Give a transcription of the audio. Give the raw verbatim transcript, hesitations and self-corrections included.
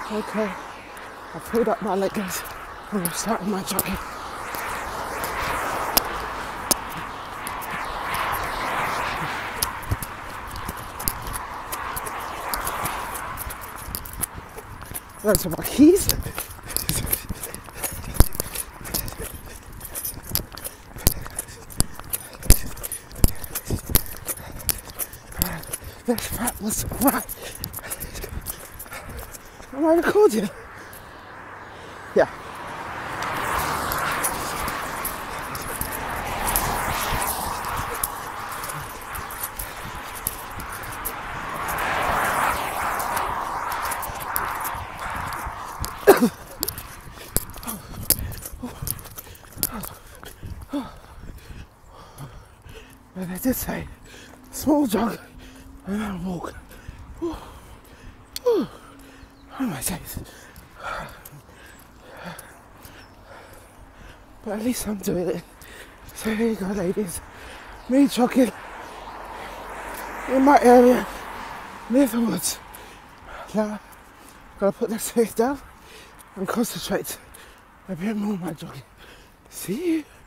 Okay, I pulled up my leggings and I'm starting my jogging. Those are my keys. This fat was right. Am I recording? Yeah. But they did say small jog and then walk. Ooh. Ooh. Oh my days. But at least I'm doing it. So here you go, ladies. Me jogging in my area near the woods. Now, gotta put this face down and concentrate a bit more on my jogging. See you.